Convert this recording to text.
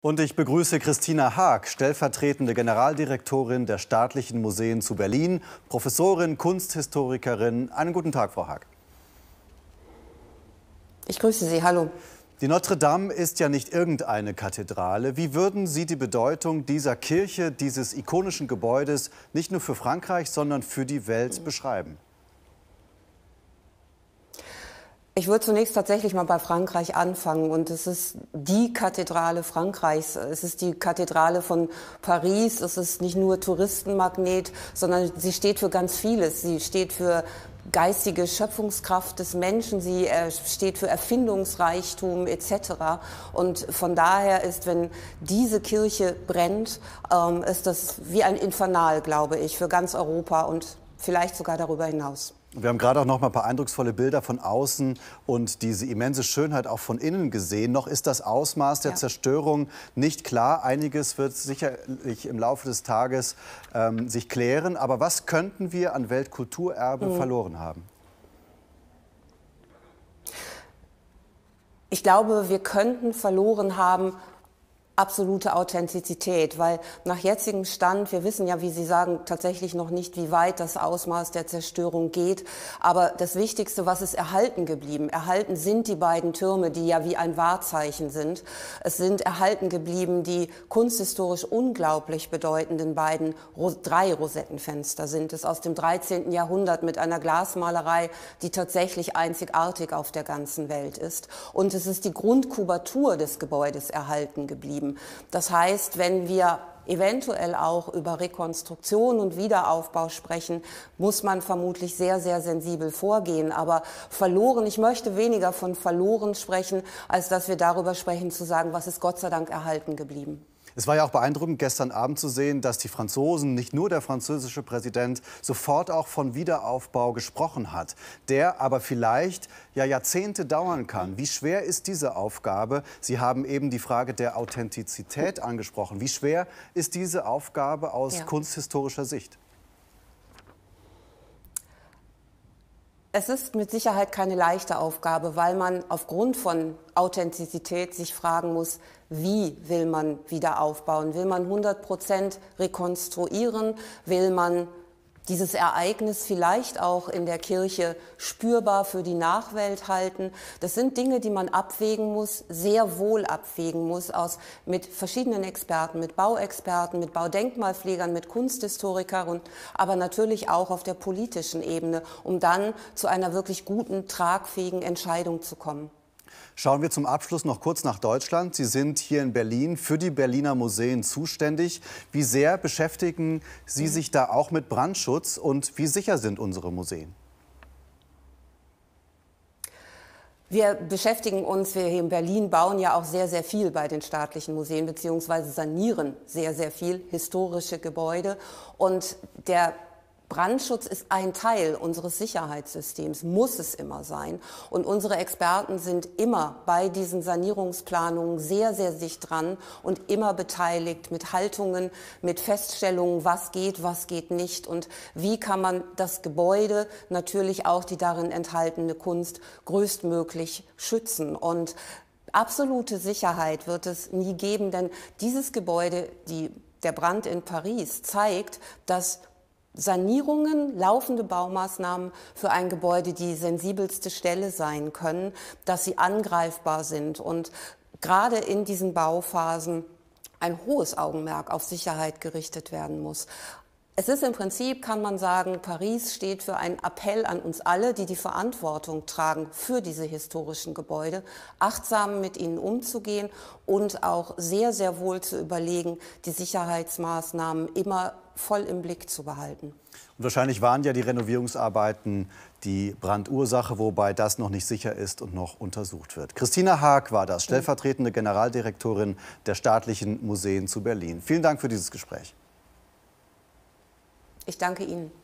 Und ich begrüße Christina Haag, stellvertretende Generaldirektorin der Staatlichen Museen zu Berlin, Professorin, Kunsthistorikerin. Einen guten Tag, Frau Haag. Ich grüße Sie, hallo. Die Notre Dame ist ja nicht irgendeine Kathedrale. Wie würden Sie die Bedeutung dieser Kirche, dieses ikonischen Gebäudes, nicht nur für Frankreich, sondern für die Welt beschreiben? Ich würde zunächst tatsächlich mal bei Frankreich anfangen. Und es ist die Kathedrale Frankreichs. Es ist die Kathedrale von Paris. Es ist nicht nur Touristenmagnet, sondern sie steht für ganz vieles. Sie steht für geistige Schöpfungskraft des Menschen. Sie steht für Erfindungsreichtum etc. Und von daher ist, wenn diese Kirche brennt, ist das wie ein Infernal, glaube ich, für ganz Europa und vielleicht sogar darüber hinaus. Wir haben gerade auch noch mal ein paar eindrucksvolle Bilder von außen und diese immense Schönheit auch von innen gesehen. Noch ist das Ausmaß der Zerstörung nicht klar. Einiges wird sicherlich im Laufe des Tages sich klären. Aber was könnten wir an Weltkulturerbe verloren haben? Ich glaube, wir könnten verloren haben absolute Authentizität, weil nach jetzigem Stand, wir wissen ja, wie Sie sagen, tatsächlich noch nicht, wie weit das Ausmaß der Zerstörung geht. Aber das Wichtigste, was ist erhalten geblieben? Erhalten sind die beiden Türme, die ja wie ein Wahrzeichen sind. Es sind erhalten geblieben die kunsthistorisch unglaublich bedeutenden drei Rosettenfenster sind es aus dem 13. Jahrhundert mit einer Glasmalerei, die tatsächlich einzigartig auf der ganzen Welt ist. Und es ist die Grundkubatur des Gebäudes erhalten geblieben. Das heißt, wenn wir eventuell auch über Rekonstruktion und Wiederaufbau sprechen, muss man vermutlich sehr, sehr sensibel vorgehen. Aber verloren, ich möchte weniger von verloren sprechen, als dass wir darüber sprechen, zu sagen, was ist Gott sei Dank erhalten geblieben. Es war ja auch beeindruckend, gestern Abend zu sehen, dass die Franzosen, nicht nur der französische Präsident, sofort auch von Wiederaufbau gesprochen hat, der aber vielleicht ja Jahrzehnte dauern kann. Wie schwer ist diese Aufgabe? Sie haben eben die Frage der Authentizität angesprochen. Wie schwer ist diese Aufgabe aus kunsthistorischer Sicht? Es ist mit Sicherheit keine leichte Aufgabe, weil man aufgrund von Authentizität sich fragen muss, wie will man wieder aufbauen? Will man 100% rekonstruieren? Will man dieses Ereignis vielleicht auch in der Kirche spürbar für die Nachwelt halten? Das sind Dinge, die man abwägen muss, sehr wohl abwägen muss, mit verschiedenen Experten, mit Bauexperten, mit Baudenkmalpflegern, mit Kunsthistorikern, aber natürlich auch auf der politischen Ebene, um dann zu einer wirklich guten, tragfähigen Entscheidung zu kommen. Schauen wir zum Abschluss noch kurz nach Deutschland. Sie sind hier in Berlin für die Berliner Museen zuständig. Wie sehr beschäftigen Sie sich da auch mit Brandschutz und wie sicher sind unsere Museen? Wir beschäftigen uns, wir hier in Berlin bauen ja auch sehr, sehr viel bei den staatlichen Museen, beziehungsweise sanieren sehr, sehr viel historische Gebäude. Und der Brandschutz ist ein Teil unseres Sicherheitssystems, muss es immer sein. Und unsere Experten sind immer bei diesen Sanierungsplanungen sehr, sehr dicht dran und immer beteiligt mit Haltungen, mit Feststellungen, was geht nicht und wie kann man das Gebäude, natürlich auch die darin enthaltene Kunst, größtmöglich schützen. Und absolute Sicherheit wird es nie geben, denn dieses Gebäude, der Brand in Paris, zeigt, dass Sanierungen, laufende Baumaßnahmen für ein Gebäude die sensibelste Stelle sein können, dass sie angreifbar sind und gerade in diesen Bauphasen ein hohes Augenmerk auf Sicherheit gerichtet werden muss. Es ist im Prinzip, kann man sagen, Paris steht für einen Appell an uns alle, die die Verantwortung tragen für diese historischen Gebäude, achtsam mit ihnen umzugehen und auch sehr, sehr wohl zu überlegen, die Sicherheitsmaßnahmen immer voll im Blick zu behalten. Und wahrscheinlich waren ja die Renovierungsarbeiten die Brandursache, wobei das noch nicht sicher ist und noch untersucht wird. Christina Haag war das, stellvertretende Generaldirektorin der Staatlichen Museen zu Berlin. Vielen Dank für dieses Gespräch. Ich danke Ihnen.